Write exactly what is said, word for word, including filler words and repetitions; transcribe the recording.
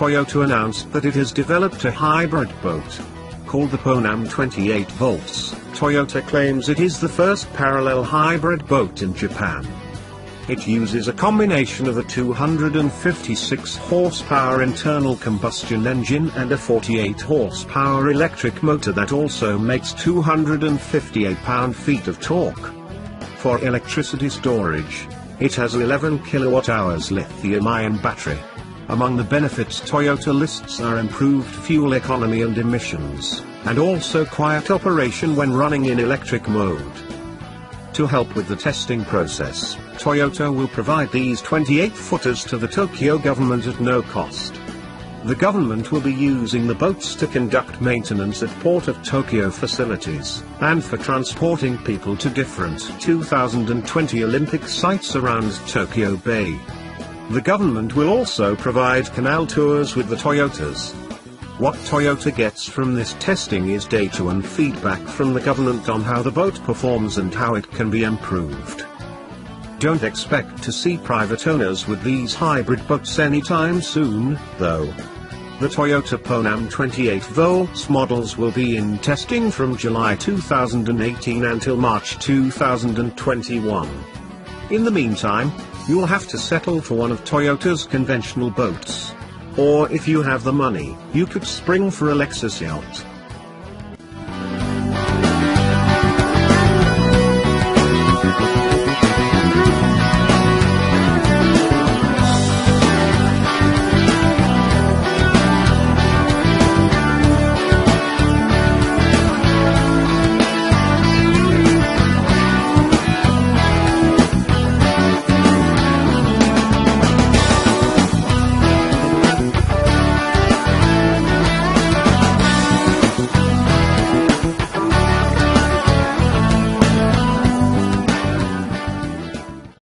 Toyota announced that it has developed a hybrid boat. Called the Ponam twenty-eight volts, Toyota claims it is the first parallel hybrid boat in Japan. It uses a combination of a two hundred fifty-six horsepower internal combustion engine and a forty-eight horsepower electric motor that also makes two hundred fifty-eight pound-feet of torque. For electricity storage, it has an eleven kilowatt hours lithium-ion battery. Among the benefits Toyota lists are improved fuel economy and emissions, and also quiet operation when running in electric mode. To help with the testing process, Toyota will provide these twenty-eight footers to the Tokyo government at no cost. The government will be using the boats to conduct maintenance at Port of Tokyo facilities, and for transporting people to different two thousand twenty Olympic sites around Tokyo Bay. The government will also provide canal tours with the Toyotas. What Toyota gets from this testing is data and feedback from the government on how the boat performs and how it can be improved. Don't expect to see private owners with these hybrid boats anytime soon, though. The Toyota Ponam twenty-eight volts models will be in testing from July two thousand eighteen until March two thousand twenty-one. In the meantime, you'll have to settle for one of Toyota's conventional boats. Or if you have the money, you could spring for a Lexus yacht.